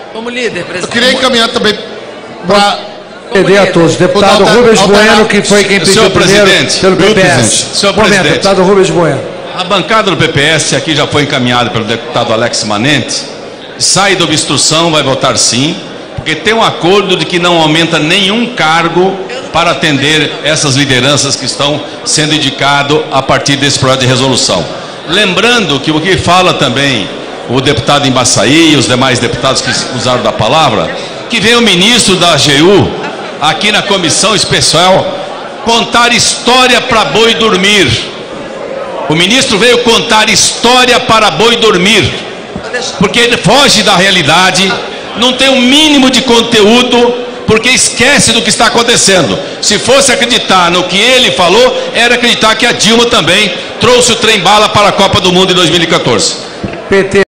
Como líder, presidente. Eu queria encaminhar também para... a todos. Deputado Rubens Bueno, que foi quem pediu primeiro pelo PPS. Senhor presidente, deputado Rubens Bueno. a bancada do PPS aqui já foi encaminhada pelo deputado Alex Manente. Sai da obstrução, vai votar sim, porque tem um acordo de que não aumenta nenhum cargo para atender essas lideranças que estão sendo indicadas a partir desse projeto de resolução. Lembrando que o que fala também o deputado Embaçaí e os demais deputados que usaram da palavra, que vem o ministro da AGU aqui na comissão especial contar história para boi dormir. O ministro veio contar história para boi dormir, porque ele foge da realidade, não tem um mínimo de conteúdo, porque esquece do que está acontecendo. Se fosse acreditar no que ele falou, era acreditar que a Dilma também trouxe o trem-bala para a Copa do Mundo em 2014. PT